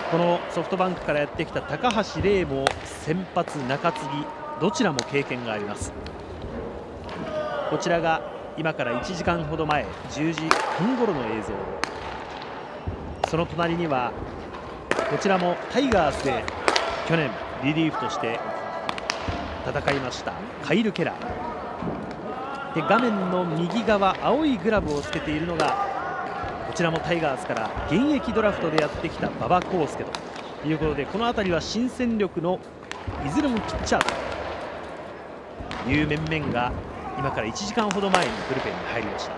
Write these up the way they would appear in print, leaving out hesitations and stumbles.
このソフトバンクからやってきた高橋礼も先発、中継ぎどちらも経験があります。こちらが今から1時間ほど前、10時半頃の映像。その隣にはこちらもタイガースで去年リリーフとして戦いましたカイル・ケラーで、画面の右側、青いグラブをつけているのがこちらもタイガースから現役ドラフトでやってきた馬場康介ということで、この辺りは新戦力のいずれもピッチャーという面々が今から1時間ほど前にブルペンに入りました。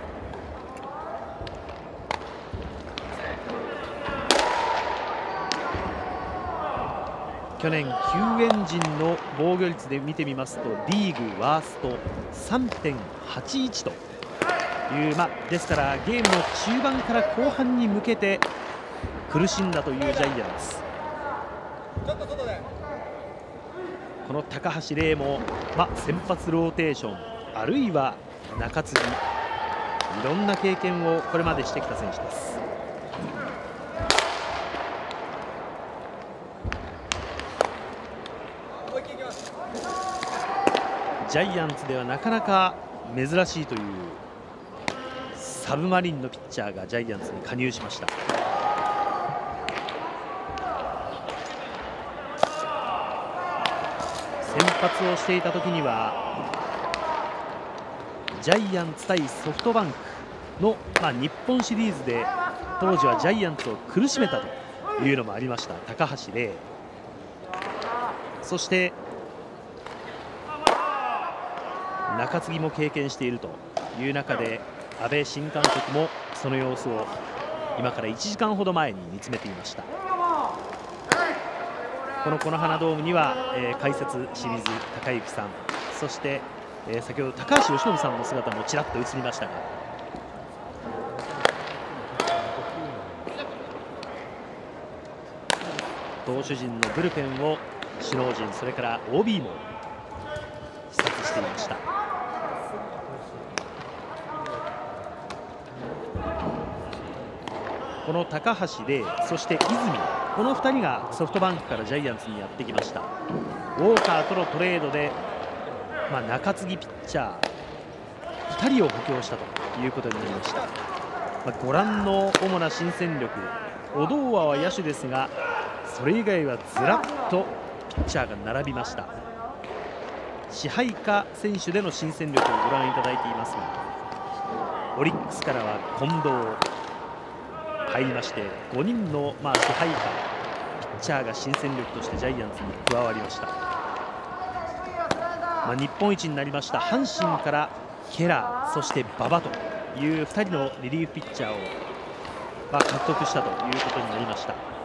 去年救援陣の防御率で見てみますとリーグワースト 3.81 という、ですからゲームの中盤から後半に向けて苦しんだというジャイアンツ。この高橋礼も、先発ローテーションあるいは中継ぎ、いろんな経験をこれまでしてきた選手です。ジャイアンツではなかなか珍しいというサブマリンのピッチャーがジャイアンツに加入しました。先発をしていた時にはジャイアンツ対ソフトバンクの、日本シリーズで当時はジャイアンツを苦しめたというのもありました高橋礼。そして中継ぎも経験しているという中で阿部新監督もその様子を今から1時間ほど前に見つめていました。この此花ドームには、解説清水隆之さん、そして、先ほど高橋由伸さんの姿もちらっと映りましたが、投手陣のブルペンを首脳陣、それから OB も視察していました。この高橋礼、そして泉、この2人がソフトバンクからジャイアンツにやってきました。ウォーカーとのトレードで、中継ぎピッチャー2人を補強したということになりました。ご覧の主な新戦力、小堂和は野手ですが、それ以外はずらっとピッチャーが並びました。支配下選手での新戦力をご覧いただいていますが、オリックスからは近藤入りまして、5人の支配下ピッチャーが新戦力としてジャイアンツに加わりました。日本一になりました阪神からケラー、そして馬場という2人のリリーフピッチャーを獲得したということになりました。